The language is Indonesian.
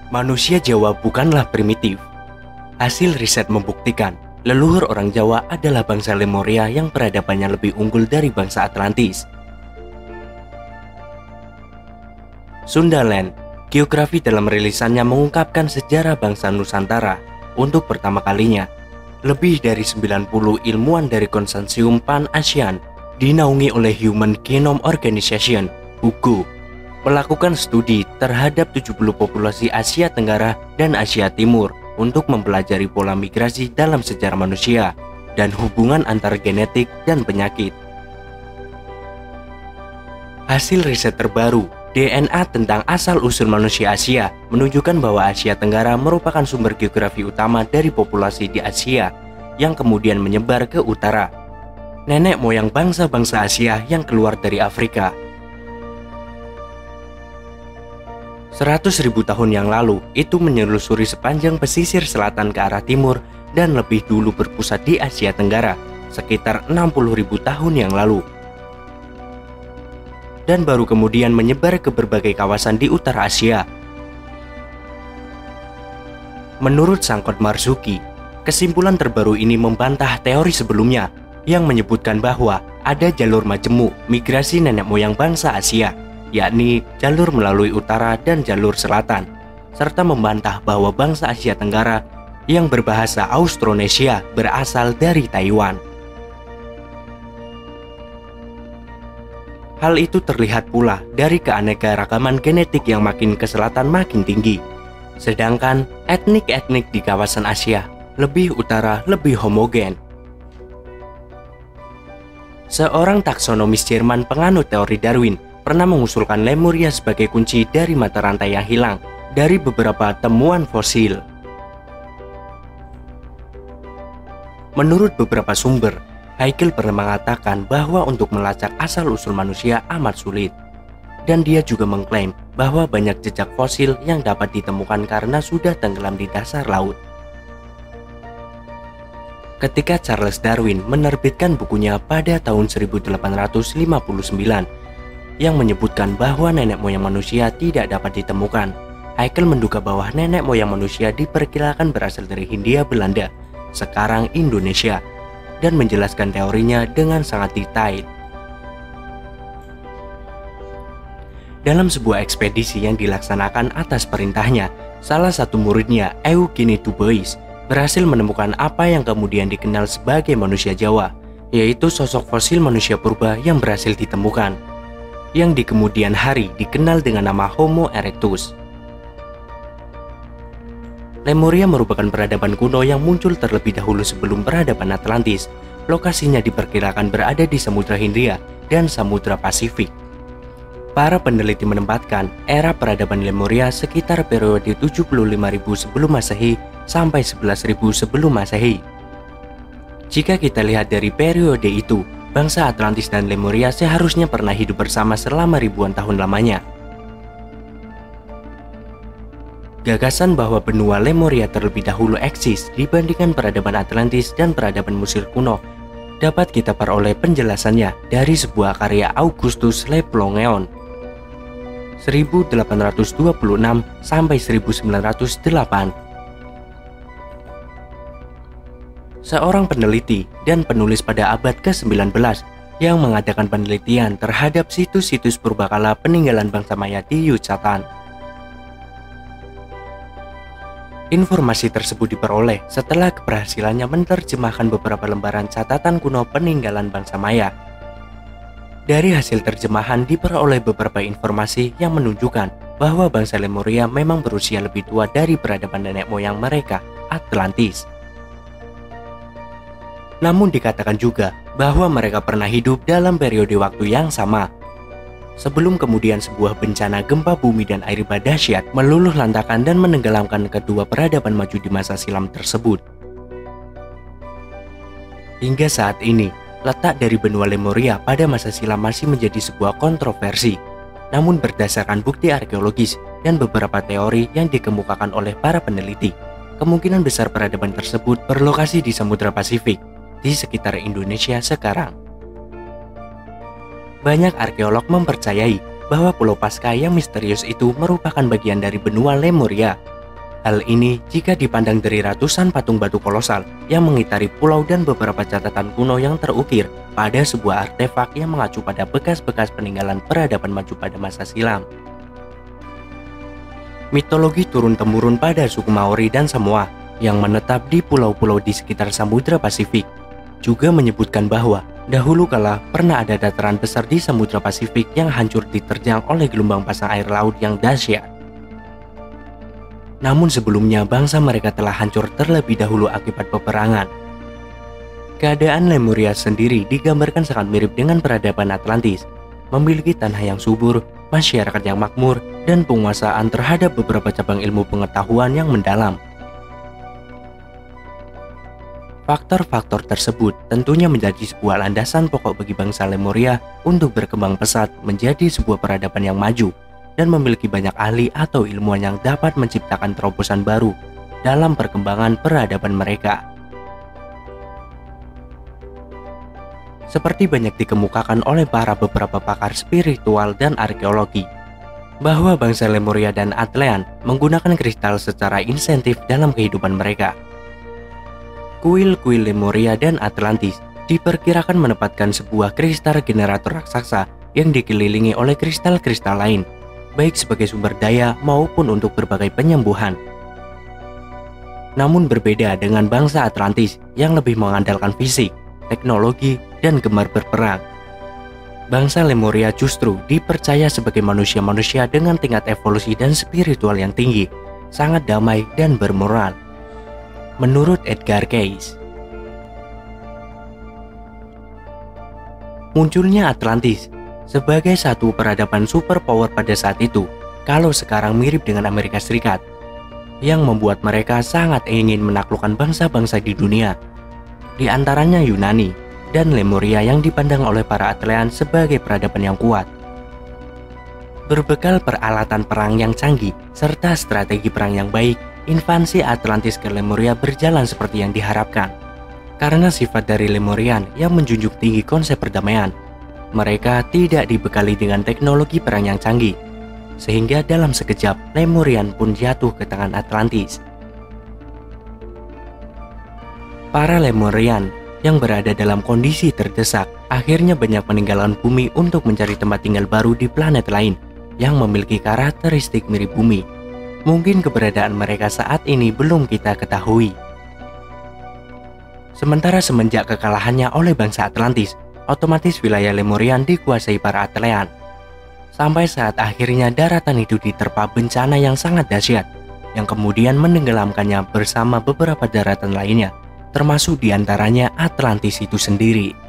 Manusia Jawa bukanlah primitif. Hasil riset membuktikan leluhur orang Jawa adalah bangsa Lemuria yang peradabannya lebih unggul dari bangsa Atlantis. Sundaland, Geografi dalam rilisannya mengungkapkan sejarah bangsa Nusantara untuk pertama kalinya. Lebih dari 90 ilmuwan dari konsorsium Pan-Asian dinaungi oleh Human Genome Organization (HUGO) melakukan studi terhadap 70 populasi Asia Tenggara dan Asia Timur untuk mempelajari pola migrasi dalam sejarah manusia dan hubungan antar genetik dan penyakit. Hasil riset terbaru DNA tentang asal-usul manusia Asia menunjukkan bahwa Asia Tenggara merupakan sumber geografi utama dari populasi di Asia yang kemudian menyebar ke utara. Nenek moyang bangsa-bangsa Asia yang keluar dari Afrika. 100.000 tahun yang lalu itu menyelusuri sepanjang pesisir selatan ke arah timur dan lebih dulu berpusat di Asia Tenggara sekitar 60.000 tahun yang lalu, dan baru kemudian menyebar ke berbagai kawasan di utara Asia. Menurut Sangkot Marzuki, kesimpulan terbaru ini membantah teori sebelumnya yang menyebutkan bahwa ada jalur majemuk migrasi nenek moyang bangsa Asia, yakni jalur melalui utara dan jalur selatan, serta membantah bahwa bangsa Asia Tenggara yang berbahasa Austronesia berasal dari Taiwan. Hal itu terlihat pula dari keanekaragaman genetik yang makin ke selatan makin tinggi, sedangkan etnik-etnik di kawasan Asia lebih utara lebih homogen. Seorang taksonomis Jerman penganut teori Darwin pernah mengusulkan Lemuria sebagai kunci dari mata rantai yang hilang dari beberapa temuan fosil. Menurut beberapa sumber, Haeckel pernah mengatakan bahwa untuk melacak asal-usul manusia amat sulit, dan dia juga mengklaim bahwa banyak jejak fosil yang dapat ditemukan karena sudah tenggelam di dasar laut. Ketika Charles Darwin menerbitkan bukunya pada tahun 1859 yang menyebutkan bahwa nenek moyang manusia tidak dapat ditemukan, Haeckel menduga bahwa nenek moyang manusia diperkirakan berasal dari Hindia Belanda, sekarang Indonesia, dan menjelaskan teorinya dengan sangat detail. Dalam sebuah ekspedisi yang dilaksanakan atas perintahnya, salah satu muridnya, Eugene Dubois, berhasil menemukan apa yang kemudian dikenal sebagai manusia Jawa, yaitu sosok fosil manusia purba yang berhasil ditemukan, yang di kemudian hari dikenal dengan nama Homo erectus. Lemuria merupakan peradaban kuno yang muncul terlebih dahulu sebelum peradaban Atlantis. Lokasinya diperkirakan berada di Samudra Hindia dan Samudra Pasifik. Para peneliti menempatkan era peradaban Lemuria sekitar periode 75.000 sebelum Masehi sampai 11.000 sebelum Masehi. Jika kita lihat dari periode itu, bangsa Atlantis dan Lemuria seharusnya pernah hidup bersama selama ribuan tahun lamanya. Gagasan bahwa benua Lemuria terlebih dahulu eksis dibandingkan peradaban Atlantis dan peradaban Mesir kuno dapat kita peroleh penjelasannya dari sebuah karya Augustus Le Plongeon 1826 sampai 1908. Seorang peneliti dan penulis pada abad ke-19 yang mengadakan penelitian terhadap situs-situs purbakala peninggalan bangsa Maya di Yucatan. Informasi tersebut diperoleh setelah keberhasilannya menerjemahkan beberapa lembaran catatan kuno peninggalan bangsa Maya. Dari hasil terjemahan diperoleh beberapa informasi yang menunjukkan bahwa bangsa Lemuria memang berusia lebih tua dari peradaban nenek moyang mereka, Atlantis. Namun dikatakan juga bahwa mereka pernah hidup dalam periode waktu yang sama, sebelum kemudian sebuah bencana gempa bumi dan air bah dahsyat meluluh lantakan dan menenggelamkan kedua peradaban maju di masa silam tersebut. Hingga saat ini, letak dari benua Lemuria pada masa silam masih menjadi sebuah kontroversi. Namun berdasarkan bukti arkeologis dan beberapa teori yang dikemukakan oleh para peneliti, kemungkinan besar peradaban tersebut berlokasi di Samudra Pasifik, di sekitar Indonesia sekarang. Banyak arkeolog mempercayai bahwa Pulau Paskah yang misterius itu merupakan bagian dari benua Lemuria Hal ini jika dipandang dari ratusan patung batu kolosal yang mengitari pulau dan beberapa catatan kuno yang terukir pada sebuah artefak yang mengacu pada bekas-bekas peninggalan peradaban maju pada masa silam. Mitologi turun-temurun pada suku Maori dan Samoa yang menetap di pulau-pulau di sekitar Samudra Pasifik juga menyebutkan bahwa dahulu kala pernah ada dataran besar di Samudra Pasifik yang hancur diterjang oleh gelombang pasang air laut yang dahsyat. Namun sebelumnya bangsa mereka telah hancur terlebih dahulu akibat peperangan. Keadaan Lemuria sendiri digambarkan sangat mirip dengan peradaban Atlantis, memiliki tanah yang subur, masyarakat yang makmur, dan penguasaan terhadap beberapa cabang ilmu pengetahuan yang mendalam. Faktor-faktor tersebut tentunya menjadi sebuah landasan pokok bagi bangsa Lemuria untuk berkembang pesat menjadi sebuah peradaban yang maju dan memiliki banyak ahli atau ilmuwan yang dapat menciptakan terobosan baru dalam perkembangan peradaban mereka. Seperti banyak dikemukakan oleh para beberapa pakar spiritual dan arkeologi, bahwa bangsa Lemuria dan Atlantis menggunakan kristal secara insentif dalam kehidupan mereka. Kuil-kuil Lemuria dan Atlantis diperkirakan menempatkan sebuah kristal generator raksasa yang dikelilingi oleh kristal-kristal lain, baik sebagai sumber daya maupun untuk berbagai penyembuhan. Namun berbeda dengan bangsa Atlantis yang lebih mengandalkan fisik, teknologi, dan gemar berperang. Bangsa Lemuria justru dipercaya sebagai manusia-manusia dengan tingkat evolusi dan spiritual yang tinggi, sangat damai dan bermoral. Menurut Edgar Cayce, munculnya Atlantis sebagai satu peradaban superpower pada saat itu, kalau sekarang mirip dengan Amerika Serikat, yang membuat mereka sangat ingin menaklukkan bangsa-bangsa di dunia, di antaranya Yunani dan Lemuria yang dipandang oleh para Atlantean sebagai peradaban yang kuat. Berbekal peralatan perang yang canggih serta strategi perang yang baik, invasi Atlantis ke Lemuria berjalan seperti yang diharapkan. Karena sifat dari Lemurian yang menjunjung tinggi konsep perdamaian, mereka tidak dibekali dengan teknologi perang yang canggih, sehingga dalam sekejap Lemurian pun jatuh ke tangan Atlantis. Para Lemurian yang berada dalam kondisi terdesak akhirnya banyak meninggalkan bumi untuk mencari tempat tinggal baru di planet lain yang memiliki karakteristik mirip bumi. Mungkin keberadaan mereka saat ini belum kita ketahui. Sementara semenjak kekalahannya oleh bangsa Atlantis, otomatis wilayah Lemurian dikuasai para Atlantean. Sampai saat akhirnya daratan itu diterpa bencana yang sangat dahsyat, yang kemudian menenggelamkannya bersama beberapa daratan lainnya, termasuk diantaranya Atlantis itu sendiri.